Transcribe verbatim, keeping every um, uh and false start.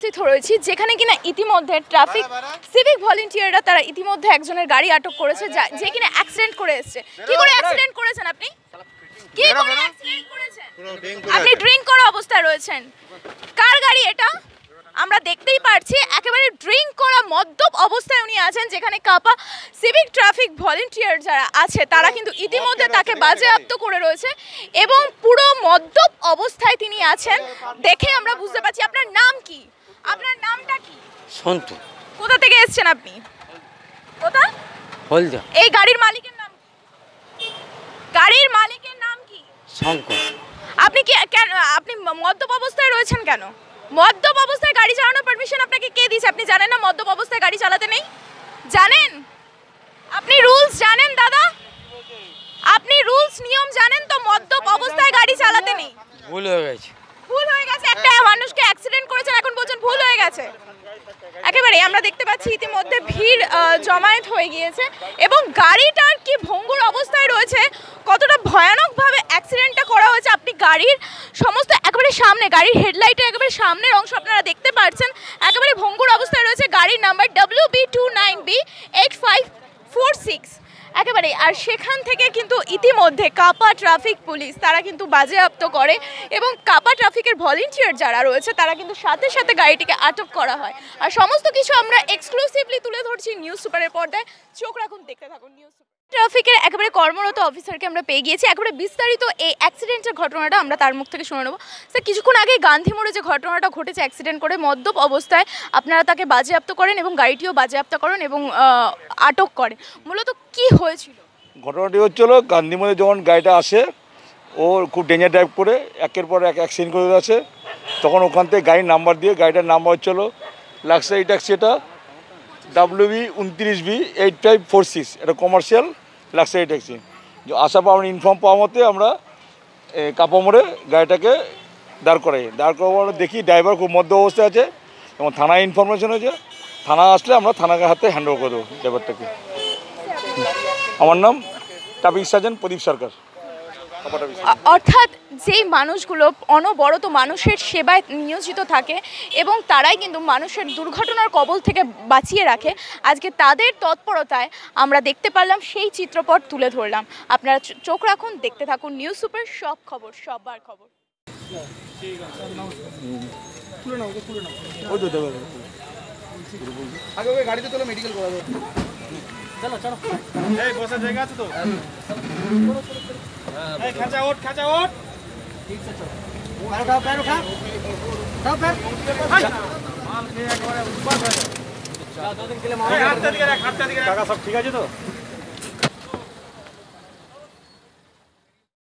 উপস্থিত হয়েছি যেখানে কিনা ইতিমধ্যে ট্রাফিক সিভিক ভলেন্টিয়াররা তারা ইতিমধ্যে একজনের গাড়ি আটক করেছে যে কিনা অ্যাক্সিডেন্ট করে এসেছে। কি করে অ্যাক্সিডেন্ট করেছেন আপনি? কি করে অ্যাক্সিডেন্ট করেছেন? আপনি ড্রিঙ্ক করা অবস্থায় রয়েছেন। কার গাড়ি এটা? আমরা দেখতেই পারছি একেবারে ড্রিঙ্ক করা মদ্যপ অবস্থায় উনি আছেন, যেখানে কাপা সিভিক ট্রাফিক ভলেন্টিয়ার যারা আছে তারা কিন্তু ইতিমধ্যে তাকে বাজেয়াপ্ত করে রয়েছে এবং পুরো মদ্যপ অবস্থায় তিনি আছেন। দেখে আমরা বুঝতে পারছি। আপনার নাম কি? আপনার নামটা কি? সন্তু। কোথা থেকে এসেছেন আপনি? কোথা? হলদিয়া। এই গাড়ির মালিকের নাম কি? গাড়ির মালিকের নাম কি? শঙ্কর। আপনি কি আপনি মদ্যপ অবস্থায় রয়েছেন কেন? মদ্যপ অবস্থায় গাড়ি চালানোর পারমিশন আপনাকে কে দিয়েছে? আপনি জানেন না মদ্যপ অবস্থায় গাড়ি চালাতে নেই? জানেন? আপনি রুলস জানেন দাদা? আপনি রুলস নিয়ম জানেন তো? মদ্যপ অবস্থায় গাড়ি চালাতে নেই। ভুল হয়ে গেছে। ভুল হয়ে গেছে। একটা মানুষকে অ্যাক্সিডেন্ট করেছেন, এখন বলছেন ভুল হয়ে গেছে। একেবারে আমরা দেখতে পাচ্ছি ইতিমধ্যে ভিড় জমায়েত হয়ে গিয়েছে এবং গাড়িটার কি ভঙ্গুর অবস্থায় রয়েছে, কতটা ভয়ানকভাবে অ্যাক্সিডেন্টটা করা হয়েছে। আপনি গাড়ির সমস্ত একেবারে সামনে, গাড়ির হেডলাইটের একেবারে সামনের অংশ আপনারা দেখতে পাচ্ছেন একেবারে ভঙ্গুর অবস্থায় রয়েছে। গাড়ির number W B two nine B eight five four six একেবারে। আর সেখান থেকে কিন্তু ইতিমধ্যে কাপা ট্রাফিক পুলিশ তারা কিন্তু বাজেয়াপ্ত করে এবং কাপা ট্রাফিকের ভলেন্টিয়ার যারা রয়েছে তারা কিন্তু সাথে সাথে গাড়িটিকে আটক করা হয়। আর সমস্ত কিছু আমরা এক্সক্লুসিভলি তুলে ধরছি নিউজ সুপারের পর্দায়। চোখ রাখুন, দেখতে থাকুন নিউজ সুপার। ট্রাফিকের একেবারে কর্মরত অফিসারকে আমরা পেয়ে গিয়েছি। একেবারে বিস্তারিত এই অ্যাক্সিডেন্টের ঘটনাটা আমরা তার মুখ থেকে শুনে নেব। স্যার, কিছুক্ষণ আগে গান্ধী মোড়ে যে ঘটনাটা ঘটেছে অ্যাক্সিডেন্ট করে মদ্যপ অবস্থায়, আপনারা তাকে বাজেয়াপ্ত করেন এবং গাড়িটিও বাজেয়াপ্ত করেন এবং আটক করেন, মূলত কি হয়েছিল? ঘটনাটি হচ্ছিল গান্ধী মোড়ে যখন গাড়িটা আসে, ও খুব ডেঞ্জার ড্রাইভ করে একের পর এক অ্যাক্সিডেন্ট করে আছে। তখন ওখান থেকে গাড়ির নাম্বার দিয়ে, গাড়িটার নাম্বার হচ্ছিল লাক্সারি ট্যাক্সি, এটা ডাব্লিউ বি উনত্রিশ B eight five four six, এটা কমার্শিয়াল লাক্সারি ট্যাক্সি। আসার পর আমরা ইনফর্ম পাওয়া মতে আমরা কাপা মোড়ে গাড়িটাকে দাঁড় করাই। দাঁড় করার দেখি ড্রাইভার খুব মধ্য অবস্থায় আছে এবং থানায় ইনফরমেশন হয়েছে। থানা আসলে আমরা থানার হাতে হ্যান্ড ওভার করে দেবো ড্রাইভারটাকে। আমার নাম ট্রাফিক সার্জেন্ট প্রদীপ সরকার। অর্থাৎ যেই মানুষগুলো অনবরত মানুষের সেবায় নিয়োজিত থাকে এবং তারাই কিন্তু মানুষের দুর্ঘটনার কবল থেকে বাঁচিয়ে রাখে, আজকে তাদের তৎপরতায় আমরা দেখতে পারলাম, সেই চিত্রপট তুলে ধরলাম। আপনারা চোখ রাখুন, দেখতে থাকুন নিউজ সুপার, সব খবর সবার খবর। গাড়িতে তোলা মেডিকেল করা যাবে। চলো চলো, এই বসার জায়গা আছে তো? এই খাঁচা ওঠ, খাঁচা ওঠ। ঠিক আছে, চলো। আর উঠাও, প্যার উঠা। উঠাও প্যার। মাল খেয়ে একবারে উঠবা। যাও, দাদিন গেলে মাল। হাতটা দিকে রাখ, হাতটা দিকে রাখ। কাকা সব ঠিক আছে তো?